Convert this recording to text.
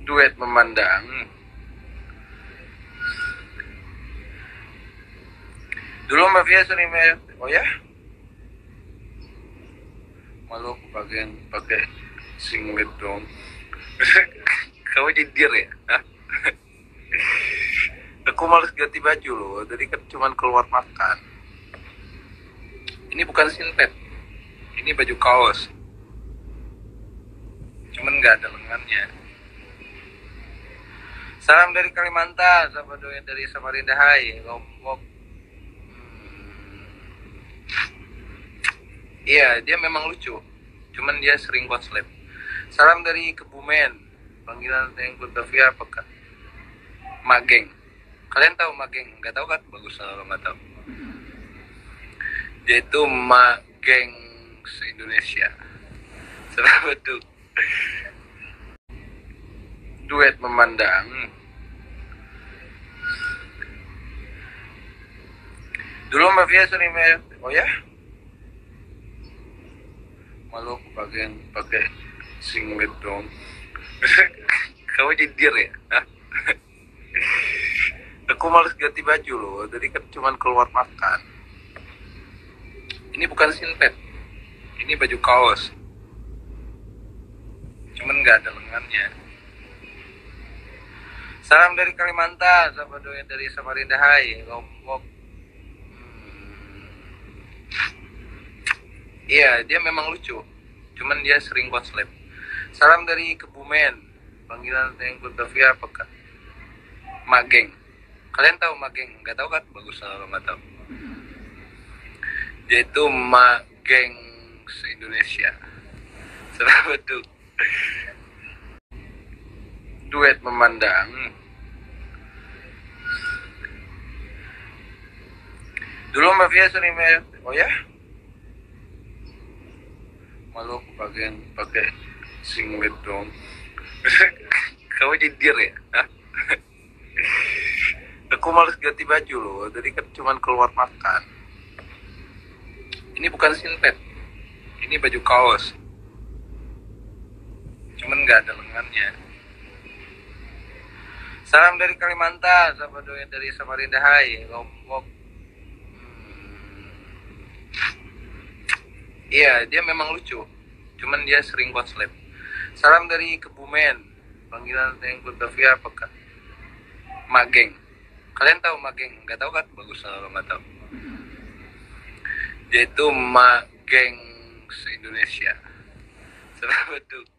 Duet memandang. Dulu Mbak Via sering main. Oh ya? Malu aku pakai singlet dong. Kamu jindir ya? Hah? Aku males ganti baju loh. Tadi kan cuman keluar makan. Ini bukan singlet. Ini baju kaos. Cuman nggak ada lengannya. Salam dari Kalimantan, sama doyan dari Samarinda Hai, Lombok. Iya, dia memang lucu. Cuman dia sering konslet. Salam dari Kebumen. Panggilan yang Batavia apakah? Mageng. Kalian tahu Mageng? Nggak tahu kan? Bagus kalau nggak tahu. Dia itu Mageng se-Indonesia. Selamat tuh. Duet memandang. Dulu Mbak Via sering main. Oh ya? Malu aku pakai singlet dong. Kamu jindir ya? Hah? Aku males ganti baju loh. Tadi kan cuman keluar makan. Ini bukan singlet. Ini baju kaos. Cuman nggak ada lengannya. Salam dari Kalimantan, sama doyan dari Samarinda Hai, Lombok. Iya, dia memang lucu. Cuman dia sering konslet. Salam dari Kebumen. Panggilan yang Batavia apakah? Mageng. Kalian tahu Mageng? Nggak tahu kan? Bagus kalau nggak tahu. Dia itu Mageng se-Indonesia. Selamat tuh. Duet memandang. Dulu Mbak Via sering main. Oh ya? Malu aku pakai singlet dong. Kamu jindir ya? Hah? Aku males ganti baju loh. Tadi kan cuman keluar makan. Ini bukan singlet. Ini baju kaos. Cuman nggak ada lengannya. Salam dari Kalimantan, sama doyan dari Samarinda Hai, Lombok. Iya, dia memang lucu. Cuman dia sering konslet. Salam dari Kebumen. Panggilan yang Batavia apakah? Mageng. Kalian tahu Mageng? Nggak tahu kan? Bagus kalau nggak tahu. Dia itu Mageng se-Indonesia. Selamat tuh.